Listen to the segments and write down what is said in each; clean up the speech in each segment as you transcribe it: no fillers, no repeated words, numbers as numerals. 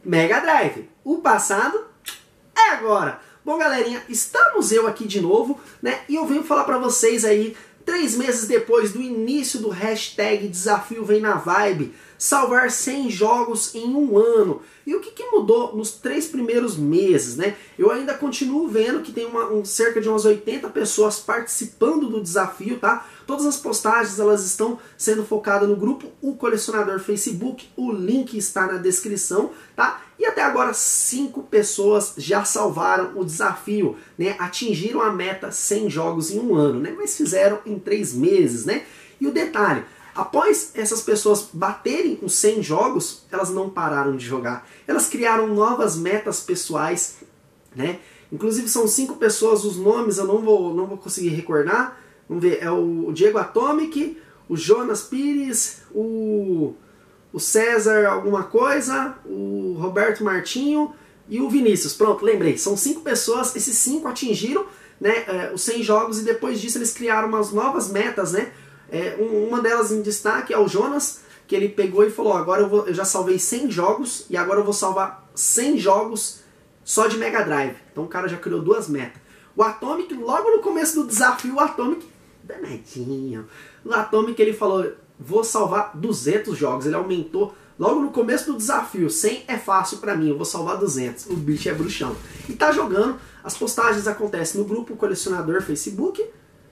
Mega Drive. O passado é agora. Bom, galerinha, estamos eu aqui de novo, né? E eu venho falar pra vocês aí, 3 meses depois do início do hashtag Desafio Vem na Vibe, salvar 100 jogos em um ano. E o que mudou nos 3 primeiros meses, né? Eu ainda continuo vendo que tem cerca de umas 80 pessoas participando do desafio, tá? Todas as postagens elas estão sendo focadas no grupo O Colecionador Facebook, o link está na descrição, tá? E até agora 5 pessoas já salvaram o desafio, né? Atingiram a meta 100 jogos em um ano, né? Mas fizeram em 3 meses, né? E o detalhe, após essas pessoas baterem os 100 jogos, elas não pararam de jogar. Elas criaram novas metas pessoais, né? Inclusive são 5 pessoas, os nomes eu não vou conseguir recordar. Vamos ver, é o Diego Atomic, o Jonas Pires, o César alguma coisa, o Roberto Martinho e o Vinícius. Pronto, lembrei, são 5 pessoas, esses 5 atingiram, né, os 100 jogos e depois disso eles criaram umas novas metas, né? Uma delas em destaque é o Jonas, que ele pegou e falou, agora eu já salvei 100 jogos e agora eu vou salvar 100 jogos só de Mega Drive. Então o cara já criou 2 metas. O Atomic, logo no começo do desafio, o Atomic, danadinho, o Atomic ele falou, vou salvar 200 jogos, ele aumentou logo no começo do desafio, 100 é fácil pra mim, eu vou salvar 200, o bicho é bruxão. E tá jogando, as postagens acontecem no grupo Colecionador Facebook,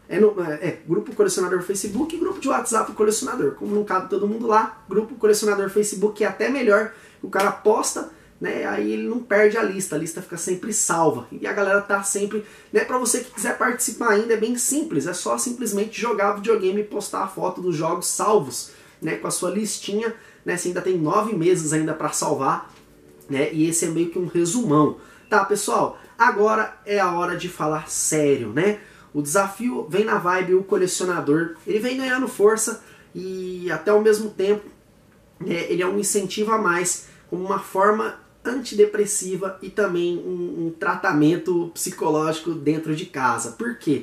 grupo Colecionador Facebook e grupo de WhatsApp Colecionador. Como não cabe todo mundo lá, grupo Colecionador Facebook é até melhor, o cara posta, né, aí ele não perde a lista fica sempre salva. E a galera tá sempre, né, pra você que quiser participar ainda é bem simples, é só simplesmente jogar videogame e postar a foto dos jogos salvos, né, com a sua listinha, né, você ainda tem 9 meses ainda pra salvar, né, e esse é meio que um resumão. Tá, pessoal, agora é a hora de falar sério, né? O desafio Vem na Vibe, o colecionador, ele vem ganhando força e até ao mesmo tempo, né, ele é um incentivo a mais, como uma forma antidepressiva e também um tratamento psicológico dentro de casa. Por quê?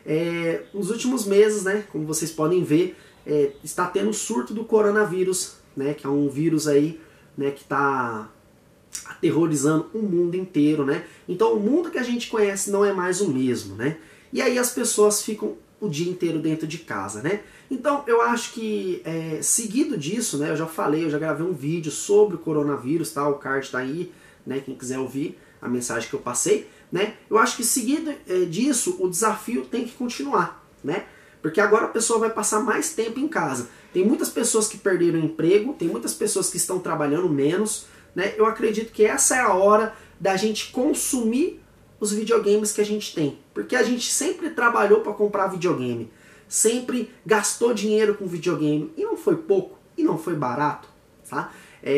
Nos últimos meses, né, como vocês podem ver, está tendo o surto do coronavírus, né, que é um vírus aí, né, que está aterrorizando o mundo inteiro, né? Então o mundo que a gente conhece não é mais o mesmo, né? E aí as pessoas ficam o dia inteiro dentro de casa, né? Então eu acho que seguido disso, né, eu já gravei um vídeo sobre o coronavírus, tá? O card tá aí, né, quem quiser ouvir a mensagem que eu passei, né? Eu acho que seguido disso, o desafio tem que continuar, né? Porque agora a pessoa vai passar mais tempo em casa. Tem muitas pessoas que perderam emprego, tem muitas pessoas que estão trabalhando menos, né? Eu acredito que essa é a hora da gente consumir os videogames que a gente tem. Porque a gente sempre trabalhou para comprar videogame. Sempre gastou dinheiro com videogame. E não foi pouco. E não foi barato. Tá?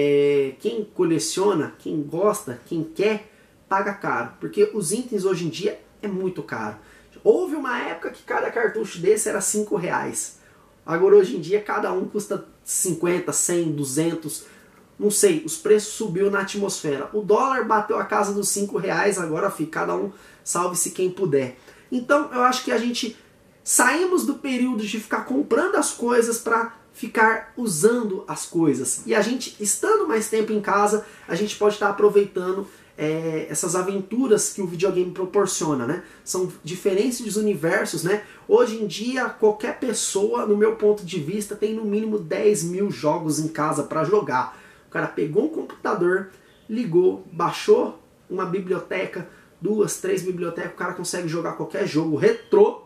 Quem coleciona, quem gosta, quem quer, paga caro. Porque os itens hoje em dia é muito caro. Houve uma época que cada cartucho desse era 5 reais. Agora hoje em dia cada um custa 50, 100, 200... Não sei, os preços subiu na atmosfera. O dólar bateu a casa dos 5 reais, agora fica cada um, salve-se quem puder. Então eu acho que a gente saímos do período de ficar comprando as coisas para ficar usando as coisas. E a gente, estando mais tempo em casa, a gente pode estar aproveitando essas aventuras que o videogame proporciona, né? São diferentes universos, né? Hoje em dia, qualquer pessoa, no meu ponto de vista, tem no mínimo 10 mil jogos em casa para jogar. O cara pegou um computador, ligou, baixou uma biblioteca, 2, 3 bibliotecas, o cara consegue jogar qualquer jogo retrô,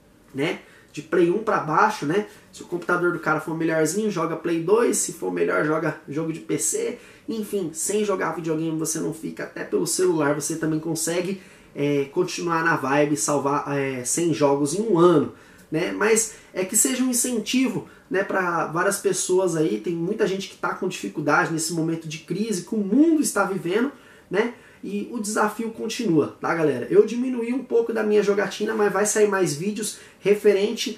né? De Play 1 para baixo, né? Se o computador do cara for melhorzinho, joga Play 2, se for melhor, joga jogo de PC. Enfim, sem jogar videogame você não fica, até pelo celular você também consegue continuar na vibe, salvar 100 jogos em um ano, né? Mas que seja um incentivo, né, para várias pessoas aí. Tem muita gente que está com dificuldade nesse momento de crise que o mundo está vivendo, né? E o desafio continua, tá, galera? Eu diminuí um pouco da minha jogatina, mas vai sair mais vídeos referente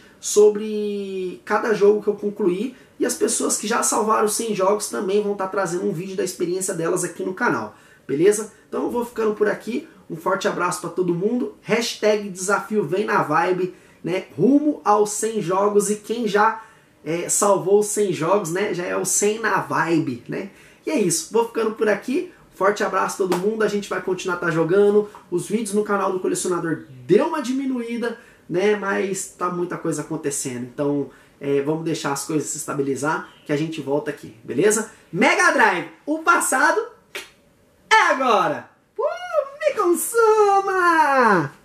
sobre cada jogo que eu concluí. E as pessoas que já salvaram 100 jogos também vão estar trazendo um vídeo da experiência delas aqui no canal, beleza? Então eu vou ficando por aqui. Um forte abraço para todo mundo. Hashtag desafio vem na vibe, né? Rumo aos 100 jogos. E quem já salvou os 100 jogos, né? Já é o 100 na vibe, né? E é isso. Vou ficando por aqui. Forte abraço a todo mundo, a gente vai continuar jogando. Os vídeos no canal do colecionador deu uma diminuída, né? Mas tá muita coisa acontecendo. Então vamos deixar as coisas se estabilizar que a gente volta aqui, beleza? Mega Drive, o passado é agora! Me consuma!